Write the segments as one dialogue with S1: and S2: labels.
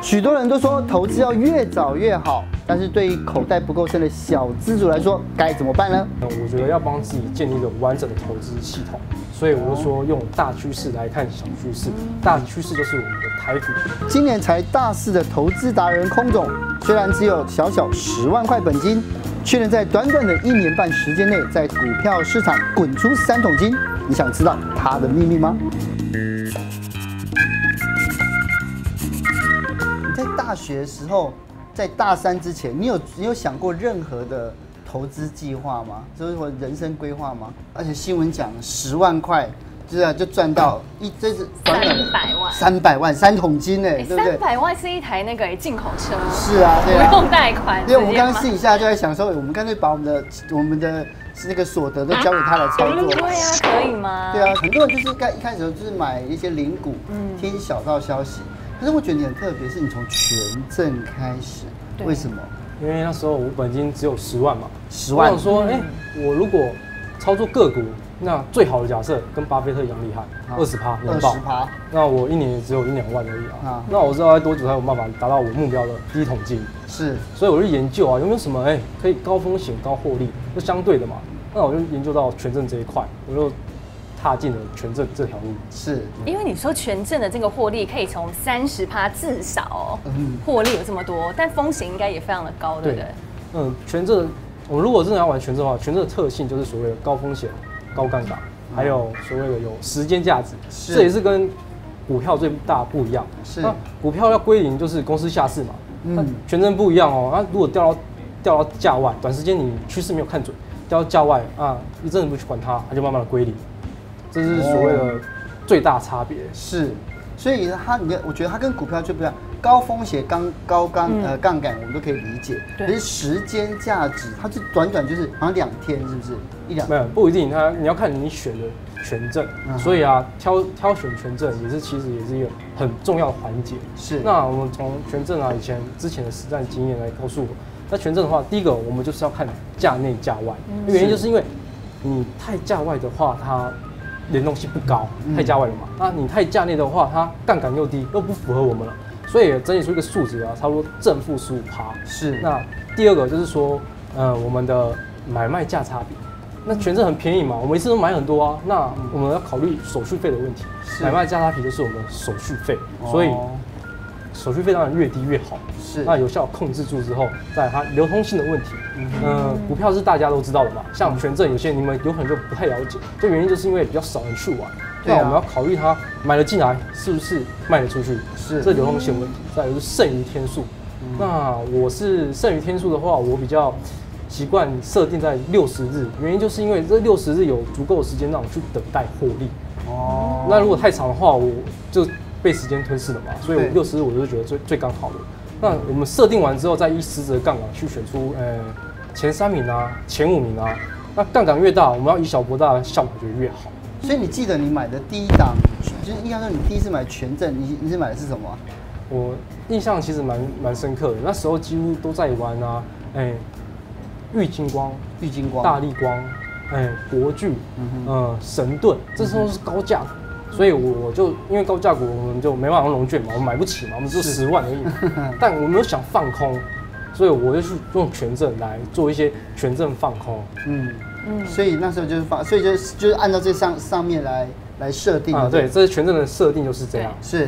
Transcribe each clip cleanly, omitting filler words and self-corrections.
S1: 许多人都说投资要越早越好，但是对于口袋不够深的小资族来说，该怎么办呢？
S2: 我觉得要帮自己建立一个完整的投资系统，所以我就说用大趋势来看小趋势。大趋势就是我们的台股。
S1: 今年才大四的投资达人空总，虽然只有小小10万块本金，却能在短短的1年半时间内，在股票市场滚出3桶金。你想知道他的秘密吗？你在大学的时候，在大3之前，你有想过任何的投资计划吗？就是我人生规划吗？而且新闻讲10万块，就赚到这是300万3桶金呢，对不对
S3: ？300万是一台那个进口车，
S1: 是啊，对啊，
S3: 不用贷款。
S1: 因为我们刚刚私底下就在想说，我们干脆把我们的那个所得都交给他来操作。
S3: 对啊，可以吗？
S1: 对啊，很多人就是一开始就是买一些零股，听小道消息。可是我觉得你很特别，是你从权证开始，为什么？
S2: 因为那时候我本金只有10万嘛
S1: ，10万。
S2: 我想说，我如果操作个股，那最好的假设跟巴菲特一样厉害，20%年报，20%，那我一年也只有1、2万而已啊。那我知道要多久才有办法达到我目标的第一桶金？是，所以我就研究啊，有没有什么可以高风险高获利，就相对的嘛。那我就研究到权证这一块，我就踏进了权证这条路。是，
S3: 因为你说权证的这个获利可以从30%至少获利有这么多，但风险应该也非常的高，对不对？
S2: 权证我们如果真的要玩权证的话，权证的特性就是所谓的高风险、高杠杆，还有所谓的有时间价值，这也是跟股票最大不一样。是，那股票要归零就是公司下市嘛，那权证不一样哦。那如果掉到价外，短时间你趋势没有看准，掉到价外啊，一阵子不去管它，它就慢慢的归零，这是所谓的最大差别。是，
S1: 所以我觉得它跟股票就不一样。高风险、高杠杆，我们都可以理解。可是时间价值，它是短就是好像2天，是不是？1、2天？
S2: 没有，不一定。你要看你选的权证，所以啊，挑选权证其实也是一个很重要的环节。是。那我们从权证啊，之前的实战经验来告诉我，那权证的话，第一个我们就是要看价内价外，原因就是因为你太价外的话，它联动性不高，太价外了嘛。那你太价内的话，它杠杆又低，又不符合我们了。所以整理出一个数值啊，差不多正负15%。是。那第二个就是说，我们的买卖价差比。那权证很便宜嘛，我们一次都买很多啊。那我们要考虑手续费的问题。买卖价差比就是我们的手续费，所以手续费当然越低越好。是。那有效控制住之后，再来它流通性的问题。股票是大家都知道的嘛，像权证有些你们有可能就不太了解，这原因就是因为比较少人去玩。那我们要考虑它买了进来是不是卖得出去，是这流通性问题。再有就是剩余天数，那我是剩余天数的话，我比较习惯设定在60日，原因就是因为这60日有足够的时间让我去等待获利。哦，那如果太长的话，我就被时间吞噬了嘛，所以我60日我就觉得最刚好的。那我们设定完之后，再依实质的杠杆去选出前3名啊、前5名啊，那杠杆越大，我们要以小博大，效果就越好。
S1: 所以你记得你买的第一档，就是印象中你第一次买权证，你是买的是什么？
S2: 我印象其实蛮深刻的，那时候几乎都在玩啊，玉金光、大立光，国巨，神盾，这时候是高价股，所以我就因为高价股我们就没办法用融券嘛，我们买不起嘛，我们只有10万而已，但我没有想放空，所以我就去用权证来做一些权证放空，
S1: 所以那时候就是所以就是按照这上面来设定啊，
S2: 对，这是权证的设定就是这样。是。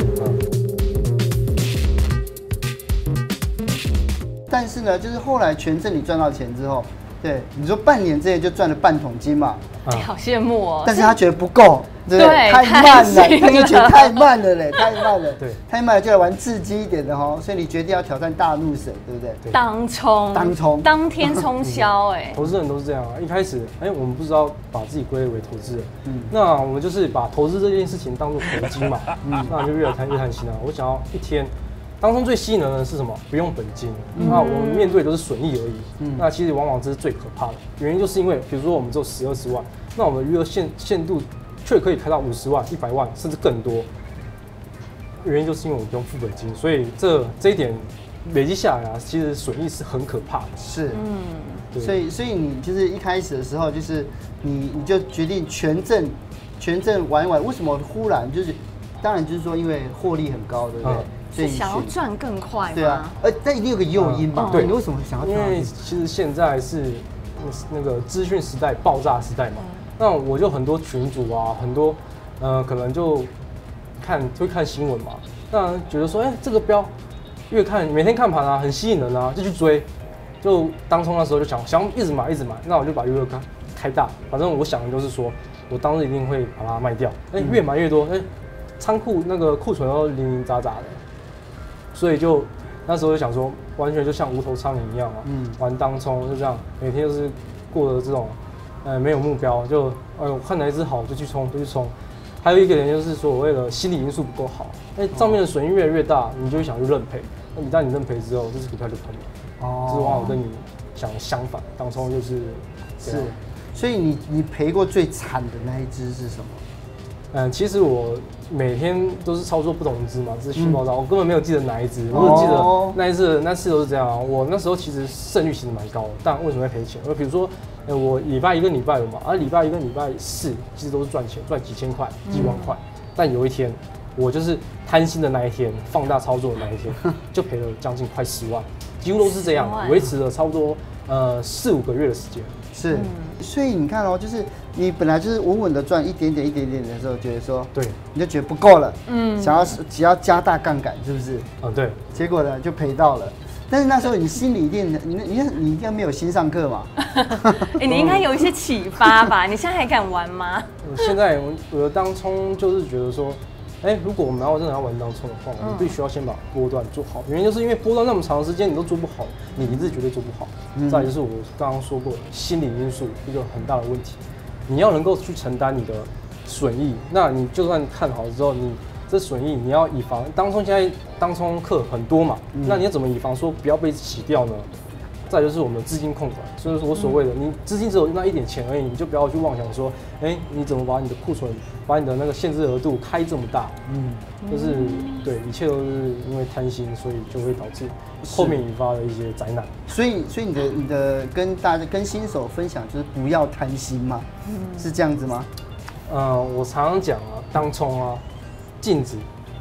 S1: 但是呢，就是后来权证你赚到钱之后，对你说半年之内就赚了半桶金嘛，
S3: 好羡慕哦。
S1: 但是他觉得不够，对不对？太慢了，他就觉得太慢了嘞，太慢了。对，太慢了就来玩刺激一点的哈，所以你决定要挑战大怒神，对不对？
S3: 当天冲销
S2: 投资人都是这样啊，一开始我们不知道把自己归类为投资人，那我们就是把投资这件事情当做投机嘛，那就越贪心啊。我想要一天。当中最吸引人的是什么？不用本金，那我们面对都是损益而已。那其实往往这是最可怕的，原因就是因为，比如说我们只有10、20万，那我们的余额限度却可以开到50万、100万，甚至更多。原因就是因为我们不用付本金，所以这一点累积下来啊，其实损益是很可怕的。是，
S1: 所以你就是一开始的时候，就是你就决定权证玩一玩，为什么忽然就是？当然就是说，因为获利很高，对不对？
S3: 是想要赚更快吗？
S1: 对啊，但一定有个诱因吧？对，你为什么想要？
S2: 因为其实现在是那个资讯时代、爆炸时代嘛，那我就很多群组啊，很多可能就会看新闻嘛，那觉得说，这个标越看每天看盘啊，很吸引人啊，就去追。就当冲那时候就想一直买，那我就把余额开大，反正我想的就是说，我当日一定会把它卖掉，越买越多，仓库那个库存都零零杂杂的，所以就那时候就想说，完全就像无头苍蝇一样嘛，玩当冲就这样，每天就是过的这种，没有目标，就我看哪一只好就去冲。还有一个人就是所谓的心理因素不够好，账面的损益越来越大，你就会想去认赔，那一旦你认赔之后，这只股票就喷了。这往我跟你想相反，当冲就是
S1: 是，所以你赔过最惨的那一只是什么？
S2: 其实我每天都是操作不同只嘛，资讯爆炸，我根本没有记得哪一只，我只记得那次都是这样啊。我那时候其实胜率其实蛮高的，但为什么会赔钱？比如说，我礼拜一跟礼拜五嘛，礼拜一跟礼拜四其实都是赚钱，赚几千块、几万块，但有一天我就是贪心的那一天，放大操作的那一天，就赔了将近快10万。几乎都是这样，维持了差不多4、5个月的时间。
S1: 是，所以你看哦，就是你本来就是稳稳的赚一点点的时候，觉得说，
S2: 对，
S1: 你就觉得不够了，只要加大杠杆，是不是？
S2: 对。
S1: 结果呢，就赔到了。但是那时候你心里一定，你应该没有心上课嘛？
S3: 你应该有一些启发吧？你现在还敢玩吗？
S2: 现在我的当冲就是觉得说。如果我们真的要玩当冲的话，我们必须要先把波段做好。原因就是因为波段那么长的时间你都做不好，你一日绝对做不好。再来就是我刚刚说过的心理因素一个很大的问题，你要能够去承担你的损益。那你就算看好了之后，你这损益你要以防。当冲现在当冲客很多嘛，那你要怎么以防说不要被洗掉呢？再就是我们的资金控管，所以说我所谓的你资金只有那一点钱而已，你就不要去妄想说，你怎么把你的库存，把你的那个限制额度开这么大，就是对，一切都是因为贪心，所以就会导致后面引发的一些灾难。
S1: 所以你的跟新手分享就是不要贪心嘛，是这样子吗？
S2: 我常常讲啊，当冲啊，禁止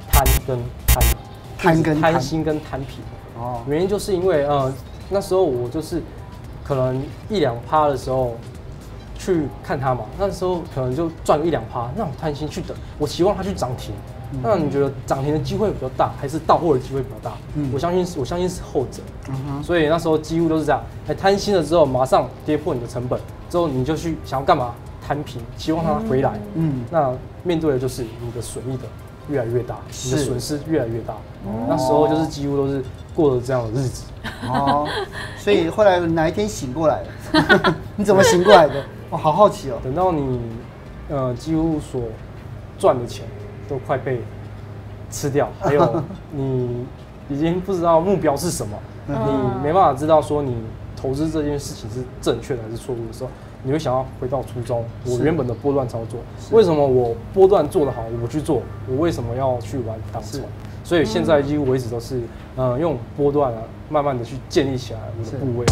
S2: 贪心跟贪皮。原因就是因为那时候我就是可能1-2%的时候去看它嘛，那时候可能就赚1-2%，那我贪心去等，我期望它去涨停。那你觉得涨停的机会比较大，还是到货的机会比较大？我相信是后者。所以那时候几乎都是这样，贪心了之后，马上跌破你的成本，之后你就去想要干嘛？摊平，期望它回来。那面对的就是你的损益的越来越大，你的损失越来越大。那时候就是几乎都是过了这样的日子。
S1: 所以后来哪一天醒过来了？你怎么醒过来的？我好好奇哦。
S2: 等到你几乎所赚的钱都快被吃掉，还有你已经不知道目标是什么，你没办法知道说你投资这件事情是正确的还是错误的时候，你会想要回到初衷，我原本的波段操作，为什么我波段做得好，我去做，我为什么要去玩当冲？所以现在几乎为止都是用波段啊，慢慢的去建立起来我的部位。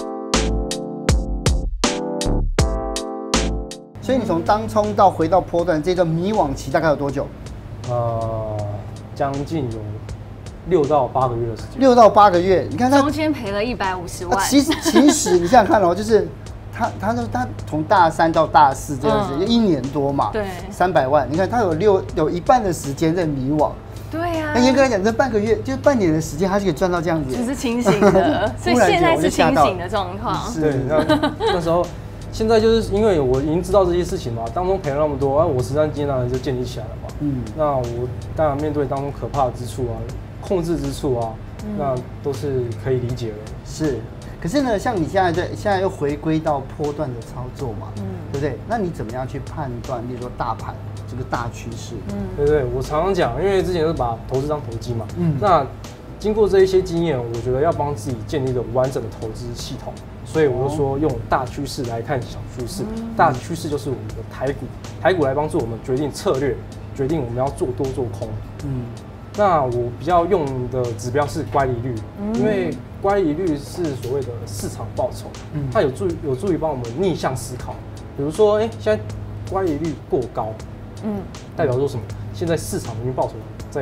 S1: 所以你从当冲到回到波段这段迷惘期大概有多久？
S2: 将近有6到8个月的时间。
S1: 6到8个月，你看他
S3: 中间赔了150万。
S1: 其实你想想看哦，就是他从大3到大4这样子，1年多嘛，
S3: 对
S1: ，300万。你看他有一半的时间在迷惘。
S3: 对呀。
S1: 那严格来讲，这半个月就是半年的时间，他就可以赚到这样子。
S3: 就是清醒的，所以现在是清醒的状况。
S2: 对，那时候。现在就是因为我已经知道这些事情嘛，当中赔了那么多，我实战经验当然就建立起来了嘛。那我当然面对当中可怕的之处啊，控制之处啊，那都是可以理解的。是，
S1: 可是呢，像你现在又回归到波段的操作嘛，对不对？那你怎么样去判断，例如说大盘这个大趋势？
S2: 对，我常常讲，因为之前都把投资当投机嘛，那经过这一些经验，我觉得要帮自己建立一个完整的投资系统。所以我就说，用大趋势来看小趋势。大趋势就是我们的台股来帮助我们决定策略，决定我们要做多做空。那我比较用的指标是乖离率，因为乖离率是所谓的市场报酬，它有助于帮我们逆向思考。比如说，现在乖离率过高，代表说什么？现在市场平均报酬在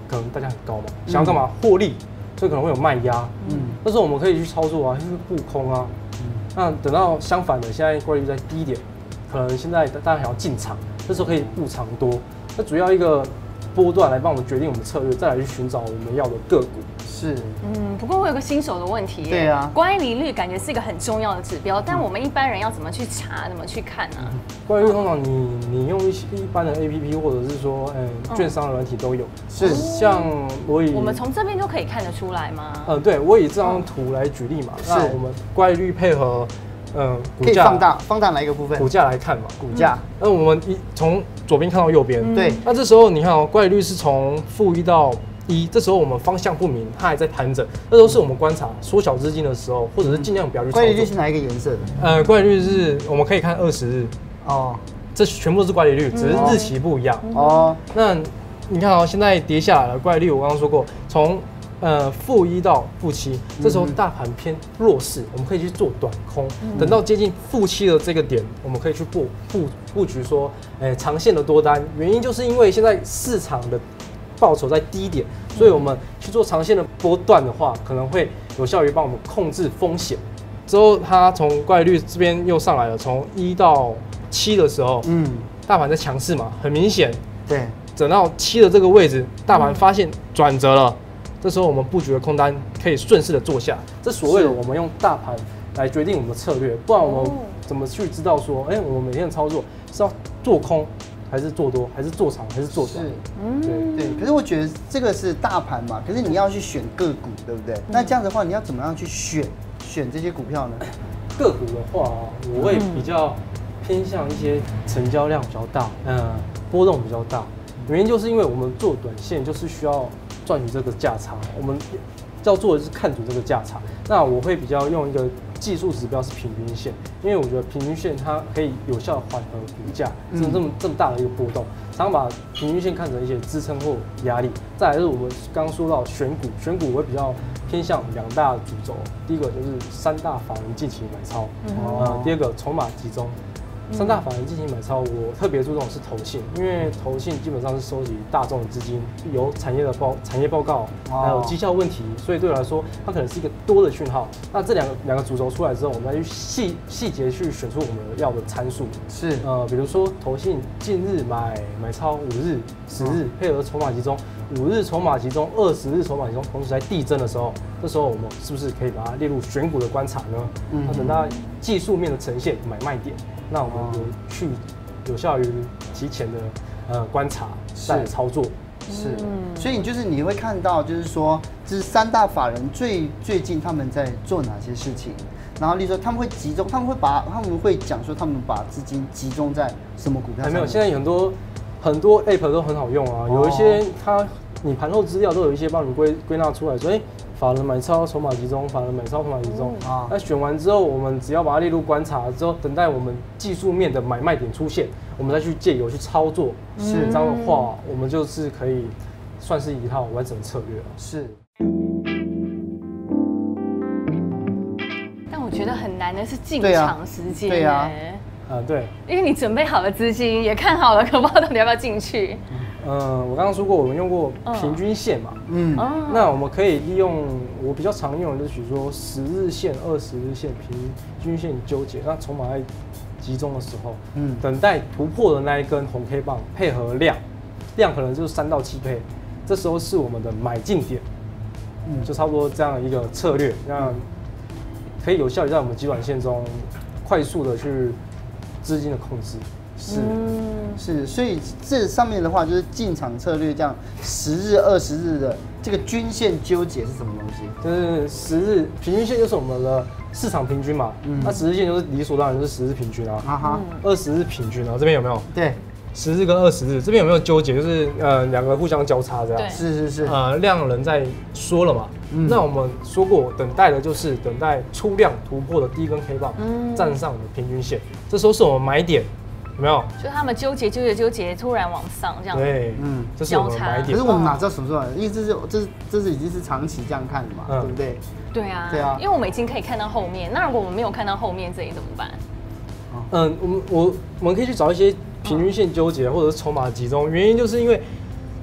S2: 可能大家很高嘛，想要干嘛获利，所以可能会有卖压。这时候我们可以去操作啊，就是布空啊。那等到相反的，现在怪率在低一点，可能现在大家想要进场，这时候可以布长多。那主要一个波段来帮我们决定我们策略，再来去寻找我们要的个股。
S1: 是，
S3: 不过我有个新手的问题，
S1: 对啊，
S3: 乖离率感觉是一个很重要的指标，但我们一般人要怎么去查，怎么去看呢？
S2: 乖离率通常你用一般的 APP 或者是说，券商的软体都有。是，像我们
S3: 从这边就可以看得出来吗？
S2: 对，我以这张图来举例嘛，那我们乖离率配合。
S1: 可以放大哪一个部分？
S2: 股价来看嘛，
S1: 股价。
S2: 那我们从左边看到右边，
S1: 对。
S2: 那这时候你看哦，乖离率是从-1到1，这时候我们方向不明，它还在盘整，这都是我们观察缩小资金的时候，或者是尽量不要去操作。
S1: 乖离率是哪一个颜色的？
S2: 乖离率是我们可以看20日哦，这全部都是乖离率，只是日期不一样哦。那你看哦，现在跌下来了，乖离率我刚刚说过，从-1到-7，这时候大盘偏弱势，我们可以去做短空。等到接近-7的这个点，我们可以去布局说，长线的多单。原因就是因为现在市场的报酬在低点，所以我们去做长线的波段的话，可能会有效于帮我们控制风险。之后它从乖离率这边又上来了，从1到7的时候，大盘在强势嘛，很明显。
S1: 对，
S2: 等到7的这个位置，大盘发现转折了。这时候我们布局的空单可以顺势的做下，这所谓的我们用大盘来决定我们的策略，不然我们怎么去知道说，我们每天的操作是要做空，还是做多，还是做长，还是做短？
S1: 对。可是我觉得这个是大盘嘛，可是你要去选个股，对不对？那这样的话，你要怎么样去选这些股票呢？
S2: 个股的话，我会比较偏向一些成交量比较大，波动比较大。原因就是因为我们做短线就是需要赚取这个价差，我们要做的是看准这个价差。那我会比较用一个技术指标是平均线，因为我觉得平均线它可以有效缓和股价这么大的一个波动。常常把平均线看成一些支撑或压力。再来是我们刚刚说到选股我会比较偏向2大主轴，第一个就是3大法人近期买超，第二个筹码集中。3大法人进行买超，我特别注重的是投信，因为投信基本上是收集大众的资金，有产业报告，还有绩效问题，所以对我来说，它可能是一个多的讯号。那这两个主轴出来之后，我们再去细节去选出我们要的参数。是比如说投信近日买超5日、10日，配合筹码集中，5日筹码集中、20日筹码集中，同时在递增的时候，这时候我们是不是可以把它列入选股的观察呢？那等到技术面的呈现买卖点。那我们有效于提前的观察再来操作，
S1: 所以你会看到，就是说，这是3大法人最近他们在做哪些事情，然后例如说他们会讲说他们把资金集中在什么股票上面？
S2: 没有，现在很多 App 都很好用啊，有一些你盘后资料都有一些帮你归纳出来，所以法人买超筹码集中，法人买超筹码集中。那选完之后，我们只要把它列入观察之后，等待我们技术面的买卖点出现，我们再去借由去操作。这样的话，我们就是可以算是一套完整的策略了。
S1: 是。
S3: 但我觉得很难的是进场时间。
S1: 对啊。
S2: 对。
S3: 因为你准备好了资金，也看好了，可不知道到底要不要进去。
S2: 我刚刚说过，我们用过平均线嘛，那我们可以利用我比较常用的，就是比如说10日线、20日线、平均线纠结，那筹码在集中的时候，等待突破的那一根红 K 棒，配合量可能就是3到7倍，这时候是我们的买进点，就差不多这样一个策略，那可以有效于在我们基本线中快速的去资金的控制。
S1: 是，所以这上面的话就是进场策略，这样10日、20日的这个均线纠结是什么东西？
S2: 就是10日平均线就是我们的市场平均嘛，那10日线就是理所当然就是10日平均啊，20日平均啊，这边有没有？
S1: 对
S2: ，10日跟20日这边有没有纠结？就是2个互相交叉这样。
S1: 是
S2: 量能在说了嘛，那我们说过，等待的就是等待出量突破的第一根 K 棒，站上我们平均线，这时候是我们买点。有没有？
S3: 就他们纠结，突然往上这样。
S2: 对，这是我们的买点。
S1: 可是我们哪知道什么时候来？因为这是已经是长期这样看的嘛，对不对？
S3: 对啊，因为我们已经可以看到后面。那如果我们没有看到后面，这里怎么办？
S2: 我们可以去找一些平均线纠结或者是筹码集中，原因就是因为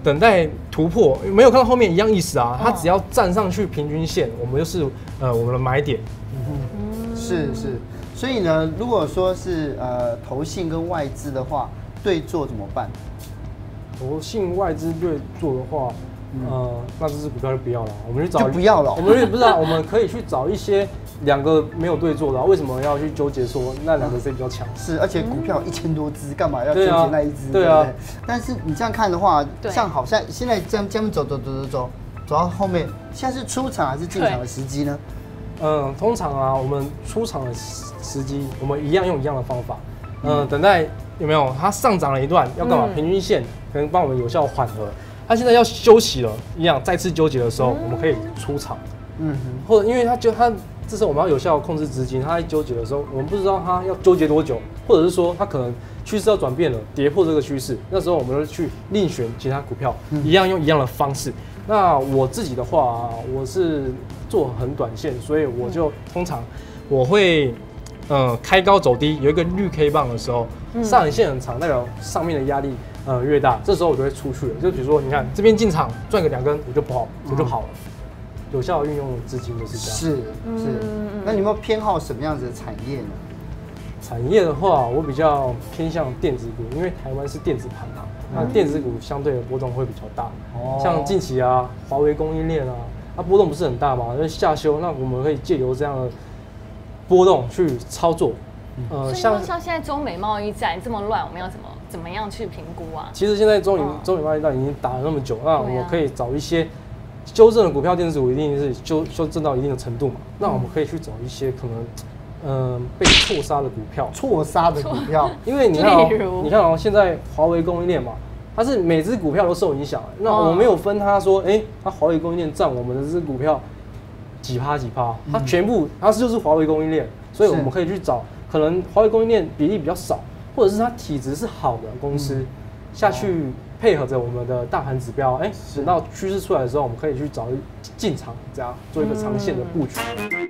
S2: 等待突破，没有看到后面一样意思啊。它只要站上去平均线，我们就是我们的买点。
S1: 是。所以呢，如果说是投信跟外资的话，对做怎么办？
S2: 投信外资对做的话，那这支股票就不要了，我们去找
S1: 就不要了。
S2: 我们不知道，我们可以去找一些2个没有对做的，为什么要去纠结说那2个谁比较强？
S1: 是，而且股票1000多只，干嘛要纠结那一只？
S2: 对啊。
S1: 但是你这样看的话，像好像现在这样走到后面，现在是出场还是进场的时机呢？
S2: 通常啊，我们出场的时机，我们一样用一样的方法。等待有没有它上涨了一段，要干嘛？平均线可能帮我们有效缓和。它现在要休息了，一样再次纠结的时候，我们可以出场。或者因为它这时候我们要有效控制资金，它在纠结的时候，我们不知道它要纠结多久，或者是说它可能趋势要转变了，跌破这个趋势，那时候我们就去另选其他股票，一样用一样的方式。那我自己的话，我是做很短线，所以我就通常我会开高走低，有一个绿 K 棒的时候，上影线很长，代表上面的压力越大，这时候我就会出去了。就比如说，你看这边进场赚个2根，我就跑了。有效运用资金就是这样。
S1: 是。那你有没有偏好什么样子的产业呢？
S2: 产业的话，我比较偏向电子股，因为台湾是电子盘嘛，那电子股相对的波动会比较大。像近期啊，华为供应链啊，它波动不是很大嘛，因为下修，那我们可以借由这样的波动去操作。
S3: 所以像现在中美贸易战这么乱，我们要怎么样去评估啊？
S2: 其实现在中美贸易战已经打了那么久，那我可以找一些修正的股票，电子股一定是修正到一定的程度嘛。那我们可以去找一些可能被错杀的股票，因为你看哦，现在华为供应链嘛，它是每只股票都受影响。那我没有分它说，它华为供应链占我们的这只股票几趴，它全部它就是华为供应链，所以我们可以去找可能华为供应链比例比较少，或者是它体质是好的公司下去。配合着我们的大盘指标，等到趋势出来的时候，我们可以去找进场，这样做一个长线的布局。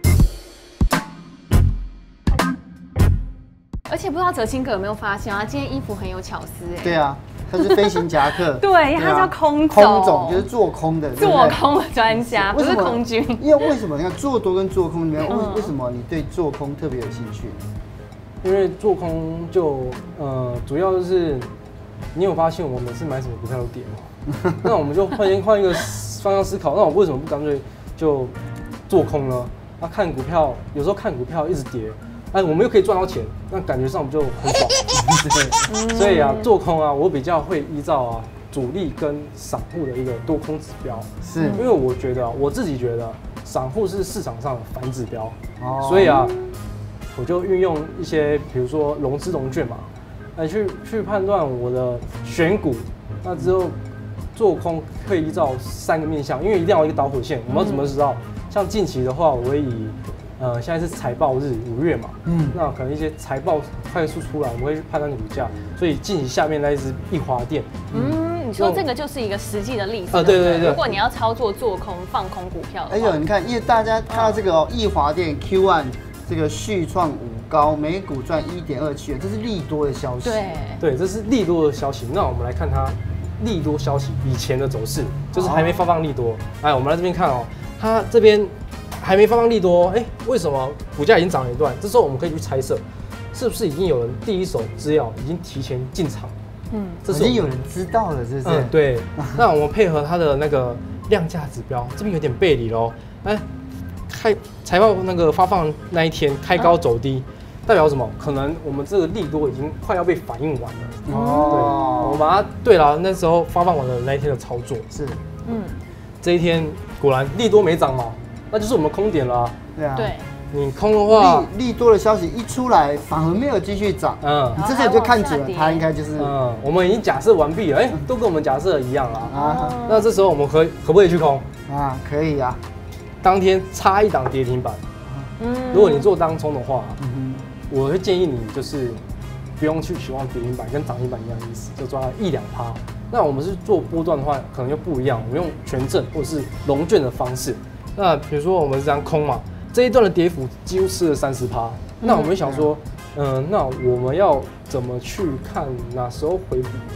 S3: 而且不知道哲青哥有没有发现啊，今天衣服很有巧思
S1: 对啊，它是飞行夹克。
S3: 对，它叫空
S1: 总，就是做空的。
S3: 做空的专家，不是空军。
S1: 因为为什么？你看做多跟做空里面，为什么你对做空特别有兴趣？
S2: 因为做空就主要就是。你有发现我每次买什么股票都跌吗？那我们就换一个方向思考，那我为什么不干脆就做空呢？看股票，有时候看股票一直跌，我们又可以赚到钱，那感觉上就很爽。所以做空我比较会依照主力跟散户的一个多空指标，是因为我自己觉得散户是市场上的反指标，所以我就运用一些比如说融资融券嘛。去判断我的选股，那之后做空可以依照3个面向，因为一定要有一个导火线。我们要怎么知道？像近期的话，我会以现在是财报日5月嘛，那可能一些财报快速出来，我们会去判断股价。所以近期下面那一只易华电，
S3: 你说这个就是一个实际的例子。
S2: 对。
S3: 如果你要操作做空放空股票的话，
S1: 你看，因为大家看到这个易华电 Q1 这个续创5高，每股赚1.27元，这是利多的消息。
S2: 对，这是利多的消息。那我们来看它利多消息以前的走势，就是还没发放利多。我们来这边看它这边还没发放利多，为什么股价已经涨了一段？这时候我们可以去猜测，是不是已经有人第一手资料已经提前进场？
S1: 这已经有人知道了，是不是？
S2: 对。那我们配合它的那个量价指标，这边有点背离咯。财报那个发放那一天开高走低，代表什么？可能我们这个利多已经快要被反应完了。对，我们把它对了，那时候发放完了那一天的操作是，这一天果然利多没涨嘛，那就是我们空点了。
S3: 对。
S2: 你空的话，
S1: 利多的消息一出来，反而没有继续涨。你这时候就看准了，它应该就是。
S2: 我们已经假设完毕了，都跟我们假设一样啦。那这时候我们可不可以去空？
S1: 可以啊。
S2: 当天差一档跌停板，如果你做当冲的话，我会建议你就是不用去期望跌停板跟涨停板一样的意思，就抓1-2%。那我们是做波段的话，可能就不一样，我们用权证或者是融券的方式。那比如说我们是这样空嘛，这一段的跌幅几乎吃了30%，那我们想说，那我们要怎么去看哪时候回补？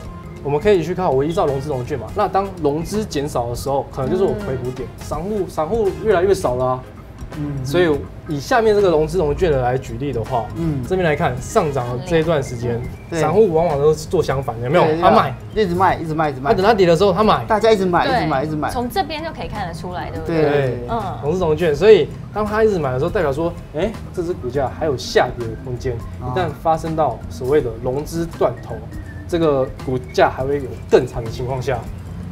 S2: 我们可以去看我依照融资融券嘛。那当融资减少的时候，可能就是我回补点，散户越来越少了。所以以下面这个融资融券的来举例的话，这边来看上涨的这一段时间，散户往往都是做相反的，有没有？他买，
S1: 一直卖，一直卖，一直卖。
S2: 等它跌的时候，他买，
S1: 大家一直买，一直买，一直买。
S3: 从这边就可以看得出来，对不对？
S2: 对，融资融券。所以当他一直买的时候，代表说，这只股价还有下跌的空间。一旦发生到所谓的融资断头，这个股价还会有更惨的情况下，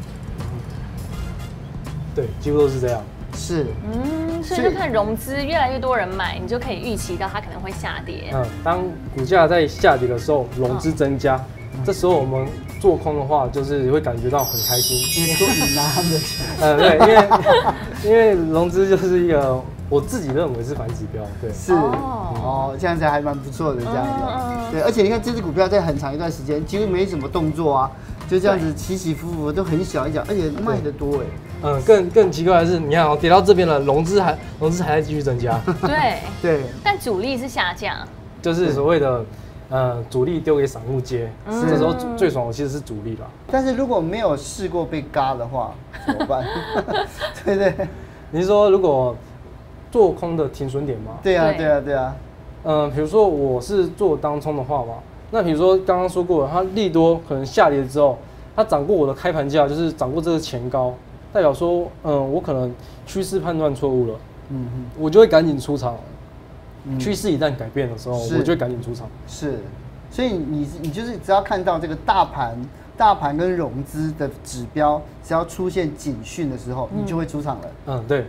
S2: 对，几乎都是这样。
S1: 是，
S3: 所以就看融资越来越多人买，你就可以预期到它可能会下跌。
S2: 当股价在下跌的时候，融资增加，这时候我们做空的话，就是会感觉到很开心，
S1: 因为说你拿他们的钱。
S2: 对，因为融资就是一个我自己认为是反指标，对，
S1: 是这样子还蛮不错的，这样子。对，而且你看这只股票在很长一段时间几乎没什么动作啊，就这样子起起伏伏，都很小一角，而且卖得多哎。
S2: 更奇怪的是，你看跌到这边了，融资还在继续增加。
S3: 对，但主力是下降，
S2: 就是所谓的主力丢给散户接，这时候最爽的其实是主力啦。
S1: 但是如果没有试过被嘎的话，怎么办？对不对？
S2: 你是说如果做空的停损点吗？
S1: 对啊。
S2: 比如说我是做当冲的话嘛，那比如说刚刚说过了，它利多可能下跌之后，它涨过我的开盘价，就是涨过这个前高。代表说，我可能趋势判断错误了，我就会赶紧出场。趋势一旦改变的时候，我就会赶紧出场。是，
S1: 所以你就是只要看到这个大盘跟融资的指标，只要出现警讯的时候，你就会出场了。
S2: 对。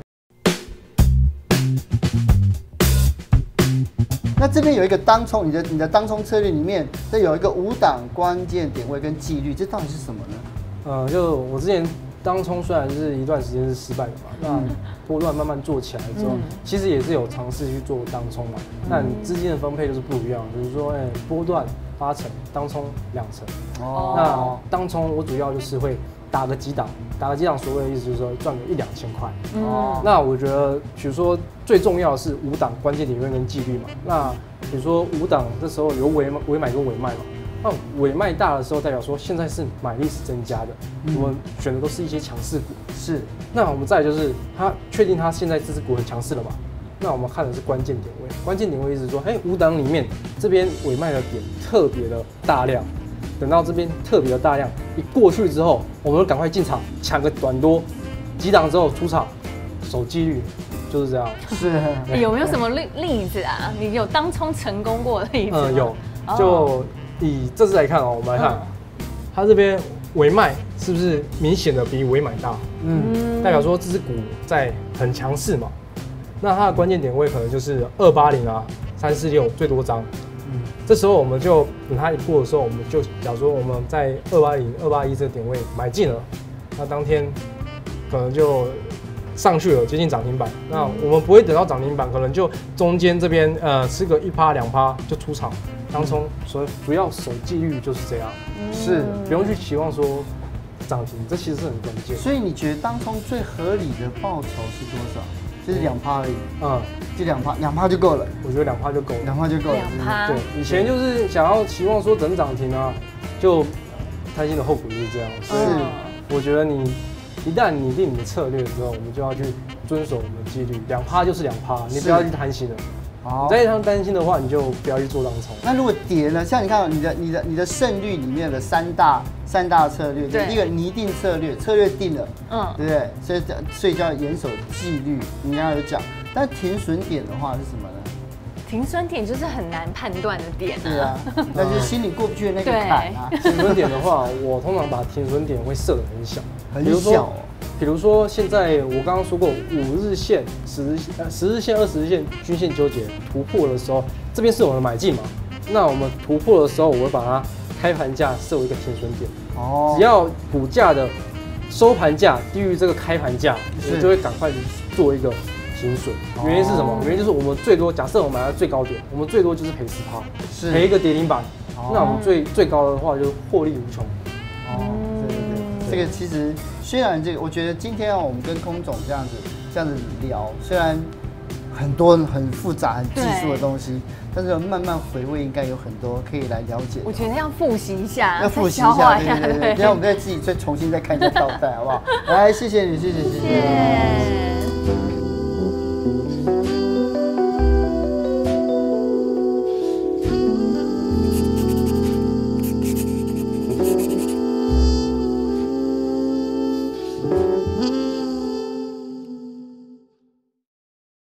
S1: 那这边有一个当冲，你的当冲策略里面，这有一个5档关键点位跟纪律，这到底是什么呢？
S2: 就我之前。当冲虽然是一段时间是失败的嘛，那波段慢慢做起来之后，其实也是有尝试去做当冲嘛。但资金的分配就是不一样，比如说，波段8成，当冲2成。那当冲我主要就是会打个几档，所谓的意思就是说赚个1-2千块。那我觉得，比如说最重要的是5档关键点位跟纪律嘛。那比如说5档这时候有尾买跟尾卖嘛。那尾卖大的时候，代表说现在是买力是增加的，我们选的都是一些强势股。
S1: 是，
S2: 那我们再来就是它确定它现在这只股很强势了嘛？那我们看的是关键点位。关键点位意思是说，5档里面这边尾卖的点特别的大量，等到这边特别的大量一过去之后，我们就赶快进场抢个短多，几档之后出场，守纪律，就是这样。
S1: 是，
S3: 有没有什么例子啊？你有当冲成功过的例子吗？
S2: 有，就。以这次来看我们来看，它这边尾卖是不是明显的比尾买大？代表说这只股在很强势嘛。那它的关键点位可能就是280啊、346最多张。这时候我们就等它一过的时候，我们就假如说我们在280、281这个点位买进了，那当天可能就上去了，接近涨停板。那我们不会等到涨停板，可能就中间这边吃个1%、2%就出场。当冲，所以主要守纪律就是这样，
S1: 是
S2: 不用去期望说涨停，这其实是很关键。
S1: 所以你觉得当冲最合理的报酬是多少？就是2%而已。就2%就够了。
S2: 我觉得2%就够了
S1: ，2%就够了。
S3: 2%。
S2: 对，以前就是想要期望说等涨停啊，就贪心的后果就是这样。所以我觉得你一旦拟定你的策略之后，我们就要去遵守我们的纪律，2%就是2%，你不要去贪心了。你再担心的话，你就不要去做当冲。
S1: 那如果跌呢？像你看你的胜率里面的三大策略，第一个拟定策略定了，对不对？所以叫严守纪律，你刚刚有讲。但停损点的话是什么呢？
S3: 停损点就是很难判断的点啊。
S1: 对啊，但是心里过不去的那个坎啊。
S2: 停损点的话，我通常把停损点会设得很小，
S1: 很小。
S2: 比如说，现在我刚刚说过5日线、10日线、20日线均线纠结突破的时候，这边是我们的买进嘛？那我们突破的时候，我会把它开盘价设为一个停损点。只要股价的收盘价低于这个开盘价，我就会赶快做一个停损。原因是什么？原因就是我们最多，假设我们买到最高点，我们最多就是赔10%，赔一个跌停板。那我们最高的话就获利无穷。
S1: 这个其实虽然我觉得今天我们跟空总这样子聊，虽然很多很复杂、很技术的东西，但是慢慢回味，应该有很多可以来了解。
S3: 我觉得要复习一下，
S1: 要复习一下，对。等下我们再自己再重新再看一下倒带，好不好？来，谢谢你，谢谢。